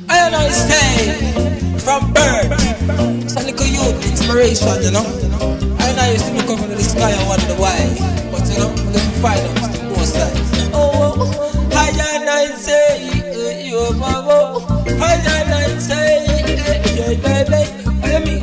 And I say, from birth, it's a little youth inspiration, you know. And I used to look up into the sky and wonder why. But you know, I'm going to find out the both sides. Oh, I and I say, you mama. I and I say, yeah, baby. I mean,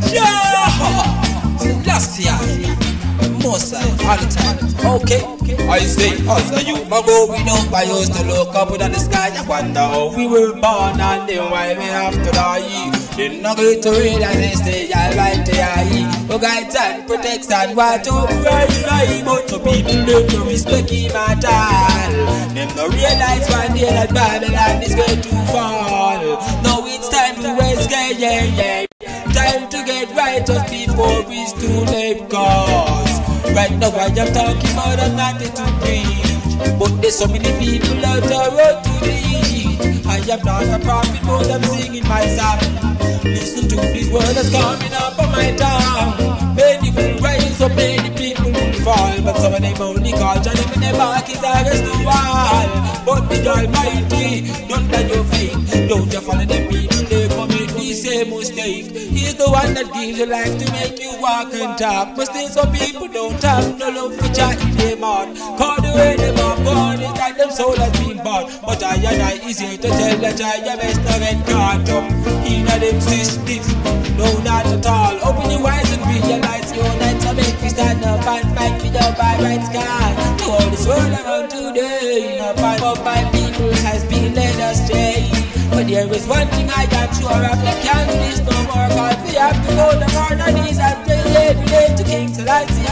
yeah. Last year. Most all the time. Okay, I say, as a youth, my growing up, I used to look up into the sky and wonder how we were born and then why we have to die. Then I get to realize they are right there. Who guides and protects and what to right, but the people don't respect him at all. Them don't realize one day that Babylon is going to fall. Now it's time to escape, yeah. Time to get right just before it's too late, cause right now I am talking about I'm not to preach, but there's so many people out the road to reach. I am not a prophet, but I'm singing my song. Listen to these words that's coming up on my tongue. Many will rise up, many people will fall, but some of them only call Johnny when their back is against the wall. But the Almighty, don't let your faith, don't you follow them people, they commit the same mistake. He's the one that gives you life to make you walk and talk, but still some people don't have no love for chatting them out. Call the way them are born, it's like them soul has been born. But I and I is here to tell that I am best to get caught up in them system. No, not at all. Open your eyes and realize your nights are make you stand up and fight for your by rights, God. To all this world around today, a part of my people has been led astray. But there is one thing I got sure of, the candles no more, cause we have to go down on our knees and pray every day to King Selassie.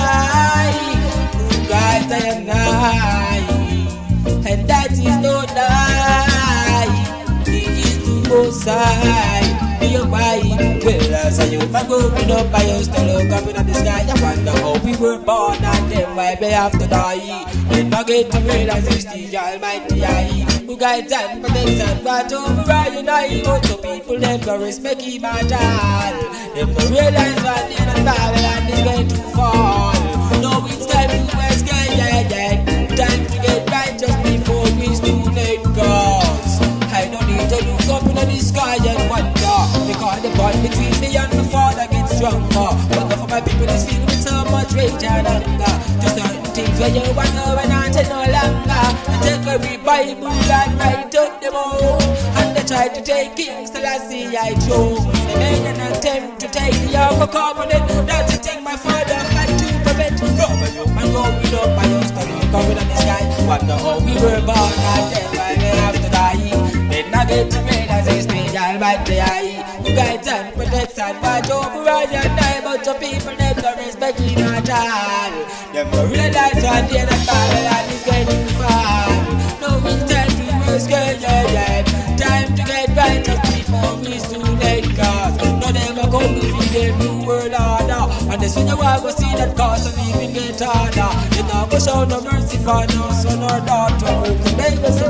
Good God, I am nigh, and that is no lie. He is the most high. Why? Well, as a youth, I'm growing up, I used to look up into the sky and wonder how we were born and then why we have to die. Then I get to realize it's the Almighty I, who guides and protects and watch over I and I. But some people never respect him at all. Them don't realize one day that Babylon is going to fall. No, it's time to escape, yeah. Time to get right just before it's too late, cause I don't need to look up into the sky and wonder, because the bond between me and my father gets stronger. But for my people is filled with so much rage and anger. Just certain things where you wonder when I take no longer. They take every Bible and write up them all, and they try to take King Selassie I chose. They made an attempt to take the Ark of Covenant. That's the thing my father had to prevent. From a young man growing up, I used to look up in the sky, wonder how we were born and then why we have to die. Then I get to realize it's the Almighty I, who guides and protects and watch over I and I. But some people never respect him at all. Them don't realize one day that Babylon is going to fall. No, it's time to escape, yeah. Time to get right just before it's too late, cause no them are going to feed them new world order. And the sooner I go see that cause of even get harder. You know go show no mercy for no son or daughter who can make us